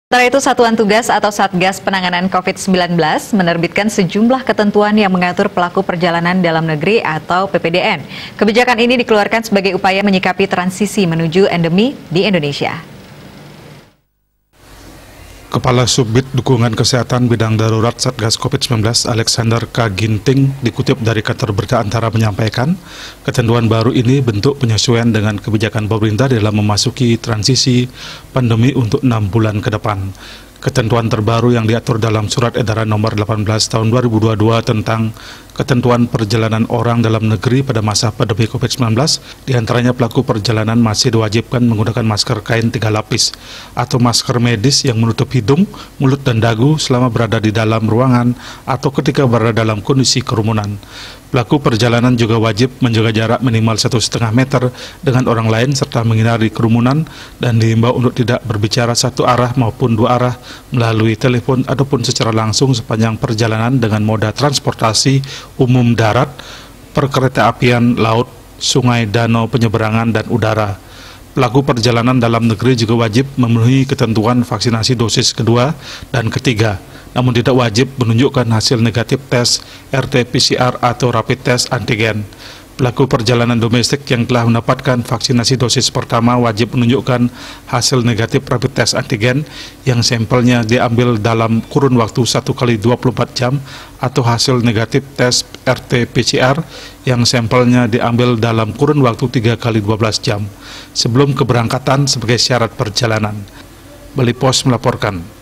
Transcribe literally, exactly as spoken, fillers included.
Sementara itu, Satuan Tugas atau Satgas Penanganan COVID sembilan belas menerbitkan sejumlah ketentuan yang mengatur pelaku perjalanan dalam negeri atau P P D N. Kebijakan ini dikeluarkan sebagai upaya menyikapi transisi menuju endemi di Indonesia. Kepala Subbid Dukungan Kesehatan Bidang Darurat Satgas COVID sembilan belas Alexander K. Ginting dikutip dari kantor berita Antara menyampaikan, ketentuan baru ini bentuk penyesuaian dengan kebijakan pemerintah dalam memasuki transisi pandemi untuk enam bulan ke depan. Ketentuan terbaru yang diatur dalam Surat Edaran Nomor delapan belas Tahun dua ribu dua puluh dua tentang ketentuan perjalanan orang dalam negeri pada masa pandemi COVID sembilan belas, diantaranya pelaku perjalanan masih diwajibkan menggunakan masker kain tiga lapis atau masker medis yang menutup hidung, mulut, dan dagu selama berada di dalam ruangan atau ketika berada dalam kondisi kerumunan. Pelaku perjalanan juga wajib menjaga jarak minimal satu setengah meter dengan orang lain serta menghindari kerumunan dan diimbau untuk tidak berbicara satu arah maupun dua arah melalui telepon ataupun secara langsung sepanjang perjalanan dengan moda transportasi umum darat, perkeretaapian, laut, sungai, danau, penyeberangan, dan udara. Pelaku perjalanan dalam negeri juga wajib memenuhi ketentuan vaksinasi dosis kedua dan ketiga, namun tidak wajib menunjukkan hasil negatif tes R T P C R atau rapid test antigen. Pelaku perjalanan domestik yang telah mendapatkan vaksinasi dosis pertama wajib menunjukkan hasil negatif rapid test antigen yang sampelnya diambil dalam kurun waktu satu kali dua puluh empat jam atau hasil negatif tes R T P C R yang sampelnya diambil dalam kurun waktu tiga kali dua belas jam sebelum keberangkatan sebagai syarat perjalanan. Bali Pos melaporkan.